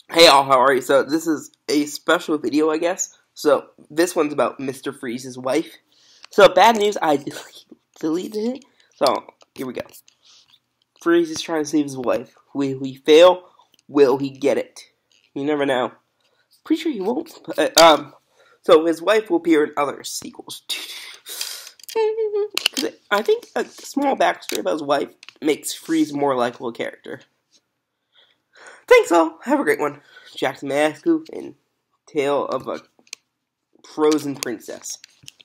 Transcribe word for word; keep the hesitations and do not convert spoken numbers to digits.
Hey all, how are you? So this is a special video, I guess. So this one's about Mister Freeze's wife. So bad news, I delete, deleted it. So here we go. Freeze is trying to save his wife. Will he fail? Will he get it? You never know. Pretty sure he won't. But, um, so his wife will appear in other sequels. I think a small backstory about his wife makes Freeze a more likable character. Thanks all. Have a great one. Jackson Masku and Tale of a Frozen Princess.